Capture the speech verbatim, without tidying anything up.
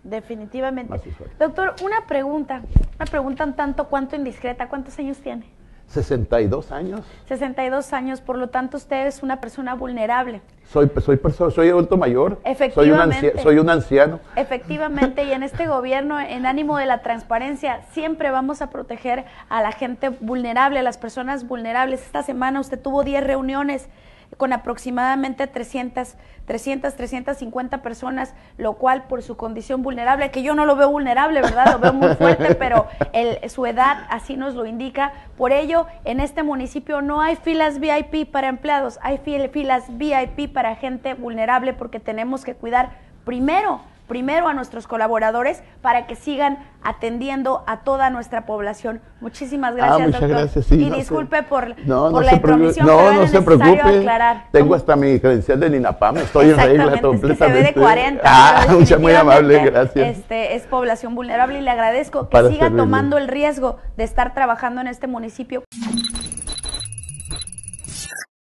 Definitivamente. Más usuarios. Doctor, una pregunta, una pregunta un tanto cuanto indiscreta. ¿Cuántos años tiene? sesenta y dos años. sesenta y dos años, por lo tanto usted es una persona vulnerable. Soy, soy, perso- soy adulto mayor. Efectivamente. Soy un, ancia- soy un anciano. Efectivamente, y en este gobierno, en ánimo de la transparencia, siempre vamos a proteger a la gente vulnerable, a las personas vulnerables. Esta semana usted tuvo diez reuniones con aproximadamente trescientas, trescientas, trescientas cincuenta personas, lo cual por su condición vulnerable, que yo no lo veo vulnerable, ¿verdad? Lo veo muy fuerte, pero el, su edad así nos lo indica. Por ello, en este municipio no hay filas V I P para empleados, hay fil- filas V I P para gente vulnerable, porque tenemos que cuidar primero primero a nuestros colaboradores para que sigan atendiendo a toda nuestra población. Muchísimas gracias, ah, muchas doctor. gracias, sí, y no disculpe sé. por, no, por no la se intromisión, preocupe. pero No, no era se necesario preocupe. aclarar. Tengo ¿Cómo? hasta mi credencial del INAPAM, estoy en regla Exactamente, es que se ve completamente. de cuarenta. Ah, pero mucha, muy amable, definitivamente, gracias. Este, es población vulnerable y le agradezco que Para siga servirle. tomando el riesgo de estar trabajando en este municipio.